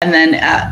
And then at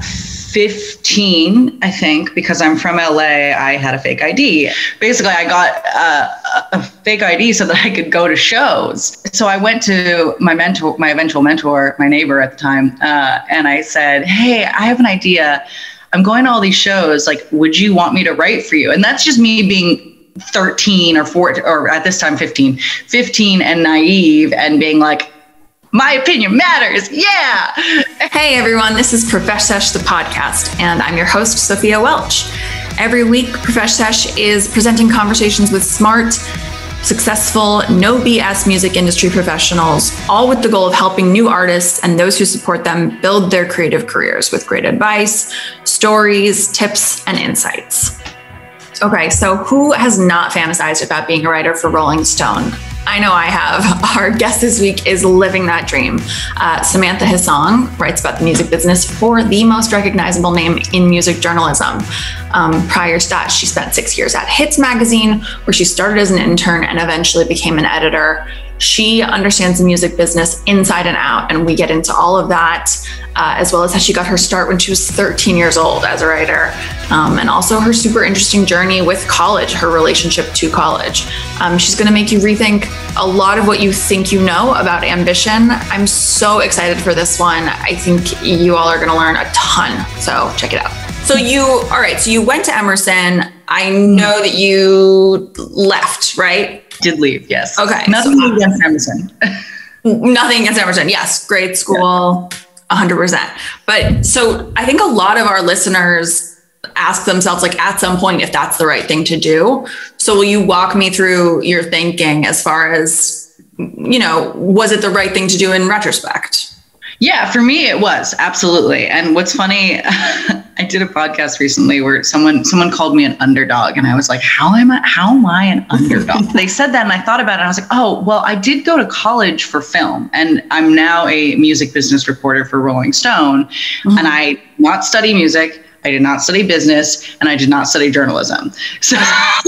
15, I think, because I'm from LA, I had a fake ID. Basically, I got a fake ID so that I could go to shows. So I went to my eventual mentor, my neighbor at the time, and I said, hey, I have an idea. I'm going to all these shows. Like, would you want me to write for you? And that's just me being 13 or 14, or at this time 15 and naive and being like, my opinion matters. Yeah. Hey, everyone. This is Profesh Sesh, the podcast, and I'm your host, Sophia Welch. Every week, Profesh Sesh is presenting conversations with smart, successful, no BS music industry professionals, all with the goal of helping new artists and those who support them build their creative careers with great advice, stories, tips, and insights. Okay, so who has not fantasized about being a writer for Rolling Stone? I know I have. Our guest this week is living that dream. Samantha Hissong writes about the music business for the most recognizable name in music journalism. Prior to that, she spent 6 years at Hits magazine, where she started as an intern and eventually became an editor. She understands the music business inside and out, and we get into all of that, as well as how she got her start when she was 13 years old as a writer, and also her super interesting journey with college, her relationship to college. She's going to make you rethink a lot of what you think you know about ambition. I'm so excited for this one. I think you all are going to learn a ton, so check it out. So you went to Emerson. I know that you left, right? Did leave, yes. Okay. Nothing against Emerson. Nothing against Emerson. Yes, great school, 100%. But so I think a lot of our listeners ask themselves, like, at some point, if that's the right thing to do. So will you walk me through your thinking as far as, was it the right thing to do in retrospect? Yeah, for me, it was, absolutely. And what's funny, I did a podcast recently where someone called me an underdog, and I was like, how am I an underdog? They said that, and I thought about it, and I was like, oh, well, I did go to college for film, and I'm now a music business reporter for Rolling Stone, and I did not study music. I did not study business, and I did not study journalism. So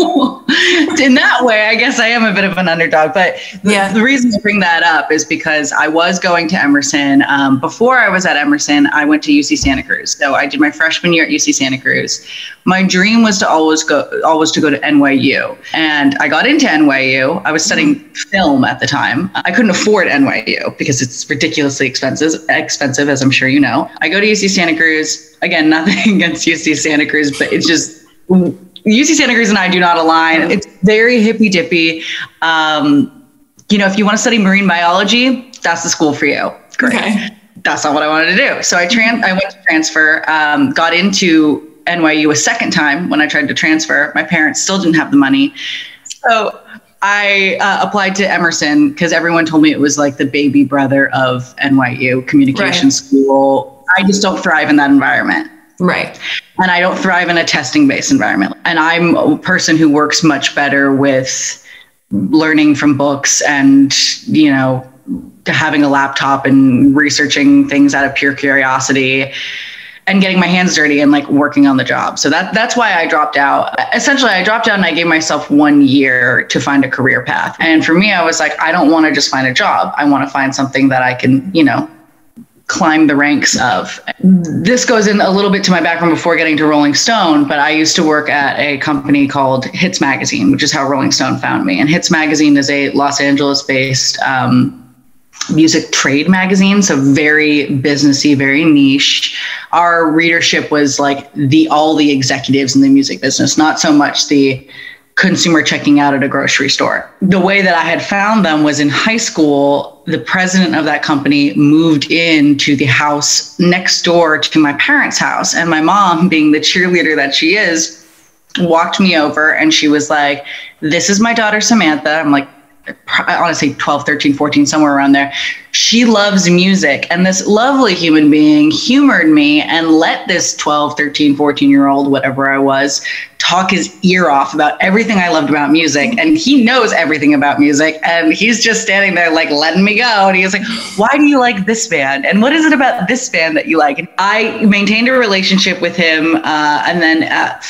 in that way, I guess I am a bit of an underdog. But the reason to bring that up is because I was going to Emerson. Before I was at Emerson, I went to UC Santa Cruz. So I did my freshman year at UC Santa Cruz. My dream was to always go to NYU. And I got into NYU. I was studying film at the time. I couldn't afford NYU because it's ridiculously expensive, as I'm sure you know. I go to UC Santa Cruz. Again, nothing against UC Santa Cruz, but it's just UC Santa Cruz and I do not align. It's very hippy dippy. If you want to study marine biology, that's the school for you. Great. Okay. That's not what I wanted to do. So I went to transfer, got into NYU a second time when I tried to transfer. My parents still didn't have the money. So I applied to Emerson because everyone told me it was like the baby brother of NYU communication school. I just don't thrive in that environment. Right. And I don't thrive in a testing-based environment. And I'm a person who works much better with learning from books and, having a laptop and researching things out of pure curiosity and getting my hands dirty and like working on the job. So that's why I dropped out. Essentially, I dropped out and I gave myself 1 year to find a career path. And for me, I was like, I don't want to just find a job. I want to find something that I can, climb the ranks of. This goes in a little bit to my background before getting to Rolling Stone, but I used to work at a company called Hits magazine, which is how Rolling Stone found me. And Hits magazine is a Los Angeles-based music trade magazine, so very businessy, very niche. Our readership was like all the executives in the music business, not so much the consumer checking out at a grocery store. The way that I had found them was in high school. The president of that company moved into the house next door to my parents' house. And my mom, being the cheerleader that she is, walked me over and she was like, this is my daughter, Samantha. I'm like, honestly, 12, 13, 14, somewhere around there. She loves music. And this lovely human being humored me and let this 12, 13, 14-year-old, whatever I was, talk his ear off about everything I loved about music. And he knows everything about music. And he's just standing there like letting me go. And he was like, why do you like this band? And what is it about this band that you like? And I maintained a relationship with him. And then at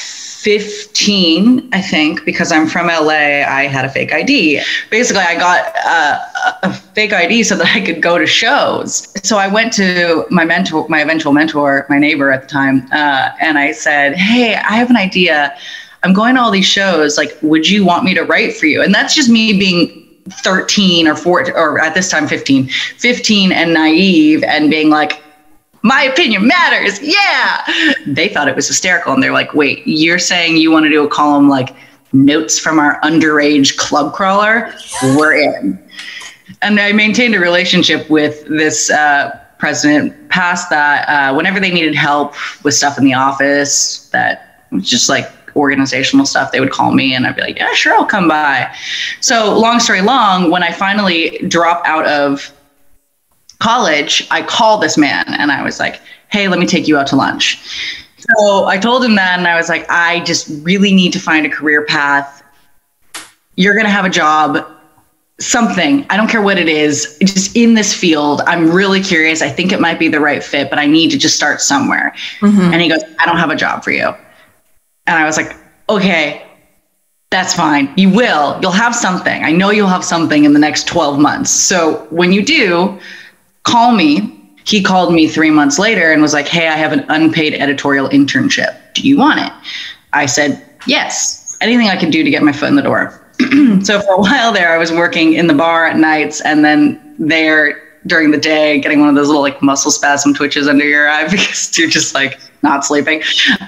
15, I think, because I'm from LA, I had a fake ID. Basically, I got a fake ID so that I could go to shows. So I went to my eventual mentor, my neighbor at the time, and I said, hey, I have an idea. I'm going to all these shows. Like, would you want me to write for you? And that's just me being 13 or 14, or at this time 15 and naive and being like, my opinion matters. Yeah. They thought it was hysterical. And they're like, wait, you're saying you want to do a column like notes from our underage club crawler? We're in. And I maintained a relationship with this president past that. Whenever they needed help with stuff in the office that was just like organizational stuff, they would call me and I'd be like, yeah, sure, I'll come by. So long story long, when I finally drop out of college, I called this man and I was like, hey, let me take you out to lunch. So I told him that, and I was like, I just really need to find a career path. You're going to have a job, something, I don't care what it is, just in this field. I'm really curious. I think it might be the right fit, but I need to just start somewhere. Mm-hmm. And he goes, I don't have a job for you. And I was like, okay, that's fine. You will. You'll have something. I know you'll have something in the next 12 months. So when you do, call me. He called me 3 months later and was like, hey, I have an unpaid editorial internship. Do you want it? I said, yes. Anything I can do to get my foot in the door. So for a while there, I was working in the bar at nights and then there during the day, getting one of those little like muscle spasm twitches under your eye because you're just like not sleeping.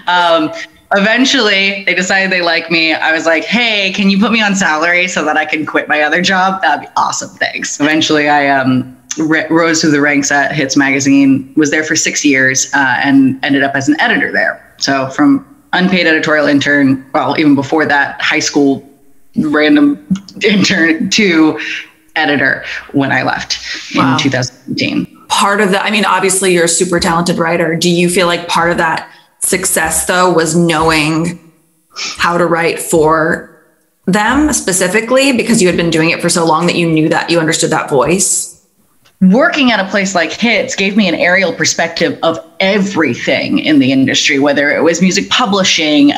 Eventually, they decided they like me. I was like, hey, can you put me on salary so that I can quit my other job? That'd be awesome. Thanks. Eventually, I rose through the ranks at Hits Magazine, was there for 6 years, and ended up as an editor there. So from unpaid editorial intern, well, even before that, high school random intern to editor when I left in 2017. Part of that, I mean, obviously you're a super talented writer. Do you feel like part of that success though was knowing how to write for them specifically because you had been doing it for so long that you knew that you understood that voice? Working at a place like Hits gave me an aerial perspective of everything in the industry, whether it was music publishing,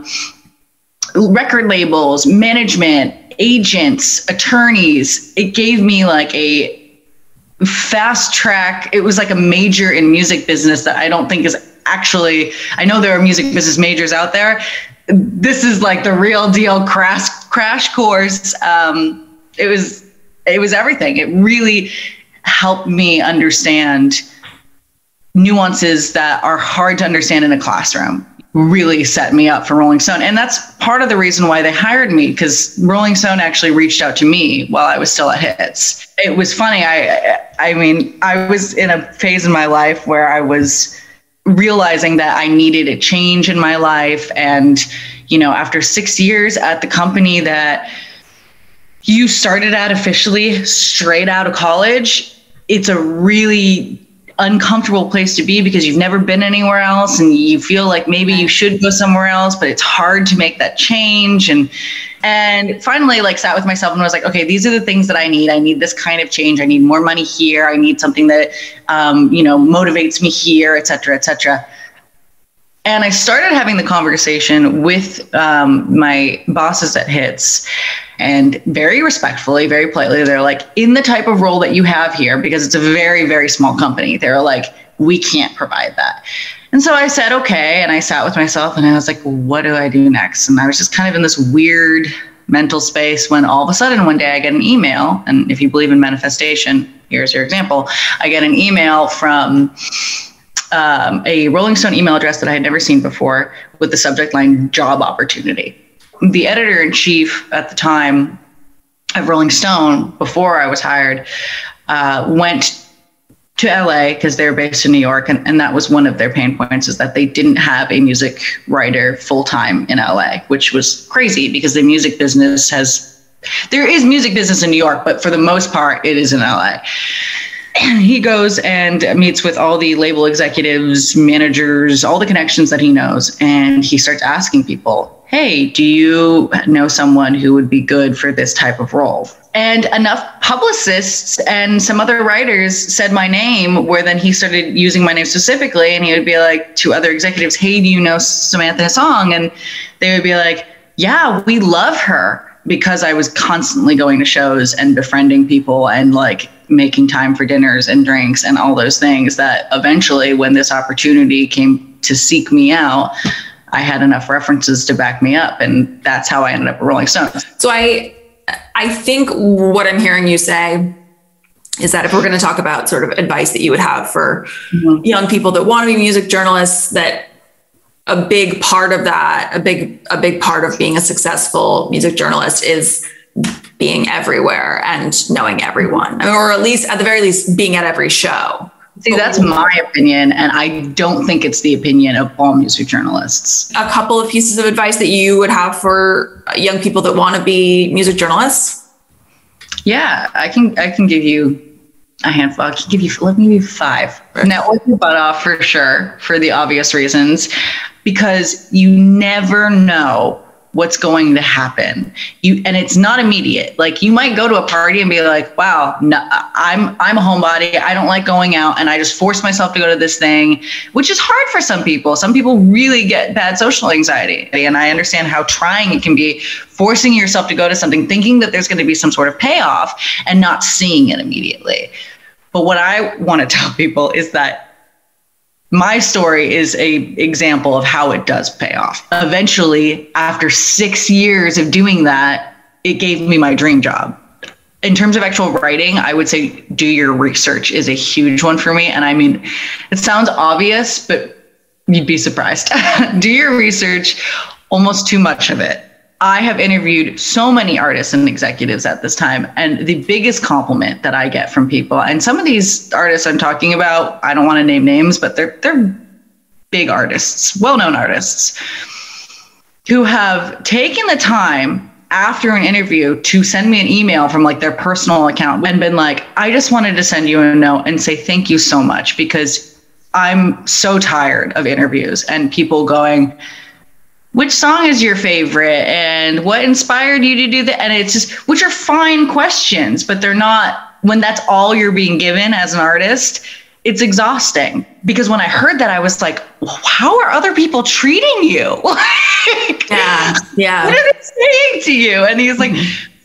record labels, management, agents, attorneys. It gave me like a fast track. It was like a major in music business that I don't think is actually, I know there are music business majors out there. This is like the real deal crash course. It was everything. It really helped me understand nuances that are hard to understand in a classroom. Really set me up for Rolling Stone. And that's part of the reason why they hired me, because Rolling Stone actually reached out to me while I was still at Hits. It was funny. I mean, I was in a phase in my life where I was realizing that I needed a change in my life. And, you know, after 6 years at the company that you started at officially straight out of college, it's a really uncomfortable place to be because you've never been anywhere else and you feel like maybe you should go somewhere else, but it's hard to make that change. And finally, like, sat with myself and was like, okay, these are the things that I need. I need this kind of change. I need more money here. I need something that, motivates me here, et cetera, et cetera. And I started having the conversation with my bosses at Hits, and very respectfully, very politely, they're like, in the type of role that you have here, because it's a very, very small company, they're like, we can't provide that. And so I said, okay. And I sat with myself and I was like, what do I do next? And I was just kind of in this weird mental space when all of a sudden one day I get an email. And if you believe in manifestation, here's your example. I get an email from a Rolling Stone email address that I had never seen before with the subject line, job opportunity. The editor-in-chief at the time of Rolling Stone, before I was hired, went to LA because they're based in New York. And that was one of their pain points, is that they didn't have a music writer full-time in LA, which was crazy because the music business there is music business in New York, but for the most part, it is in LA. He goes and meets with all the label executives, managers, all the connections that he knows. And he starts asking people, hey, do you know someone who would be good for this type of role? And enough publicists and some other writers said my name, where then he started using my name specifically. And he would be like to other executives, hey, do you know Samantha Hissong? And they would be like, yeah, we love her, because I was constantly going to shows and befriending people and like making time for dinners and drinks and all those things, that eventually when this opportunity came to seek me out, I had enough references to back me up. And that's how I ended up at Rolling Stone. So I think what I'm hearing you say is that if we're going to talk about sort of advice that you would have for young people that want to be music journalists, that a big part of that, a big part of being a successful music journalist is being everywhere and knowing everyone, or at the very least being at every show. See, that's my opinion, and I don't think it's the opinion of all music journalists. A couple of pieces of advice that you would have for young people that want to be music journalists? Yeah, I can give you a handful. I can give you, let me give you 5. Network your butt off for sure, for the obvious reasons, because you never know what's going to happen. And it's not immediate. Like, you might go to a party and be like, wow, no, I'm a homebody. I don't like going out, and I just force myself to go to this thing, which is hard for some people. Some people really get bad social anxiety. And I understand how trying it can be, forcing yourself to go to something, thinking that there's going to be some sort of payoff and not seeing it immediately. But what I want to tell people is that my story is a example of how it does pay off. Eventually, after 6 years of doing that, it gave me my dream job. In terms of actual writing, I would say do your research is a huge one for me. And I mean, it sounds obvious, but you'd be surprised. Do your research, almost too much of it. I have interviewed so many artists and executives at this time, and the biggest compliment that I get from people, and some of these artists I'm talking about, I don't want to name names, but they're big artists, well-known artists, who have taken the time after an interview to send me an email from like their personal account and been like, I just wanted to send you a note and say thank you so much, because I'm so tired of interviews and people going, which song is your favorite and what inspired you to do that? And it's just, which are fine questions, but they're not, when that's all you're being given as an artist, it's exhausting. Because when I heard that, I was like, well, how are other people treating you? Like, yeah. What are they saying to you? And he's like,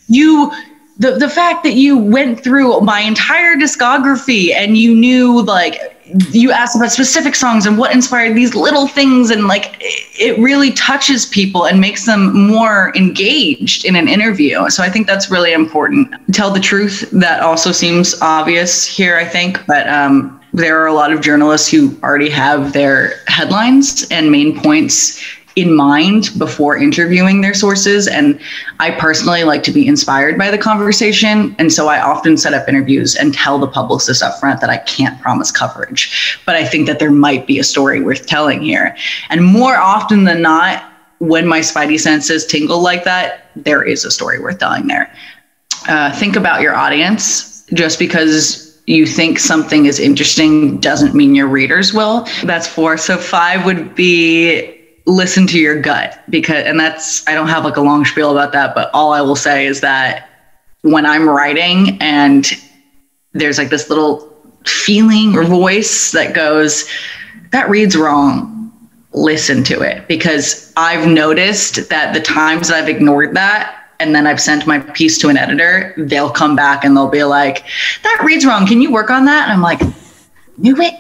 the fact that you went through my entire discography and you knew, like, you asked about specific songs and what inspired these little things, and like it really touches people and makes them more engaged in an interview. So I think that's really important. Tell the truth. That also seems obvious here, I think, but there are a lot of journalists who already have their headlines and main points in mind before interviewing their sources. And I personally like to be inspired by the conversation. And so I often set up interviews and tell the publicist up front that I can't promise coverage, but I think that there might be a story worth telling here. And more often than not, when my spidey senses tingle like that, there is a story worth telling there. Think about your audience. Just because you think something is interesting doesn't mean your readers will. That's 4. So 5 would be listen to your gut, because, and that's, I don't have like a long spiel about that, but all I will say is that when I'm writing and there's like this little feeling or voice that goes, that reads wrong, listen to it. Because I've noticed that the times that I've ignored that and then I've sent my piece to an editor, they'll come back and they'll be like, that reads wrong, can you work on that? And I'm like, knew it.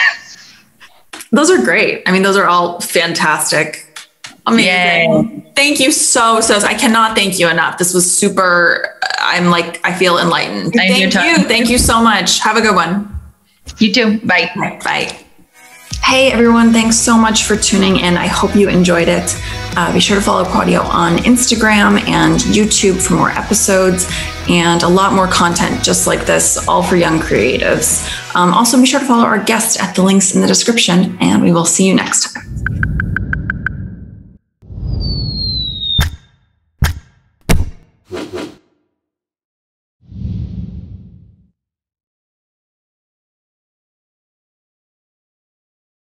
Those are great. I mean, those are all fantastic. Amazing. Yay. Thank you so. I cannot thank you enough. This was super. I feel enlightened. Thank you. Thank you so much. Have a good one. You too. Bye. Bye. Hey everyone, thanks so much for tuning in. I hope you enjoyed it. Be sure to follow Quadio on Instagram and YouTube for more episodes and a lot more content just like this, all for young creatives. Also, be sure to follow our guests at the links in the description, and we will see you next time.